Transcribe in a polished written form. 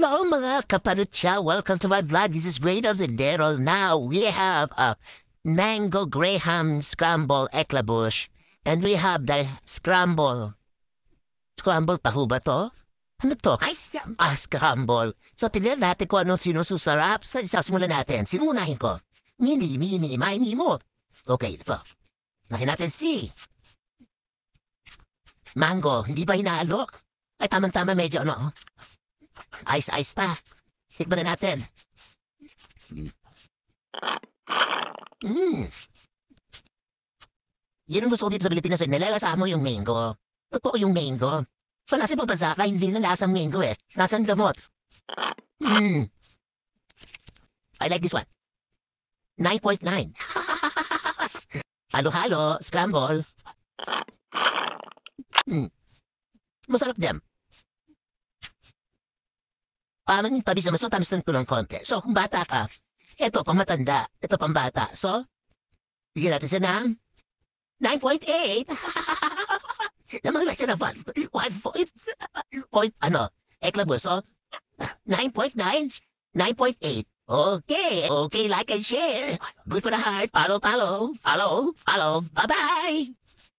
Hello mga kaparutya, welcome to my vlog. This is Great of the Daryl. Now we have a mango graham scramble eclabush. And we have the scramble. Scramble pa ho ba to? Ano to? Scramble. So tignan natin kung anong sinususarap. Simulan natin. Sino unahin ko? Mini, mini mo. Okay, so. Unahin natin si mango. Hindi ba hinaalok? Ay, tama-tama medyo ano. Ice pa. Tikman na natin. Yan ang gusto ko dito sa Pilipinas eh. Nalalasa mo yung mango. Totoo yung mango. So nasa ibang bansa ka, hindi nalasang mango eh. Nasaan gamot? I like this one. 9.9. Halo-halo, scramble. Masarap din. Parang yung tamis na mas matamis lang ito ng konti. So, kung bata ka, ito pang matanda, ito pang bata. So, bigyan natin siya ng 9.8. Namang siya na 1 point, eklabos. So, 9.9, 9.8. Okay, like and share. Good for the heart. Follow. Bye-bye.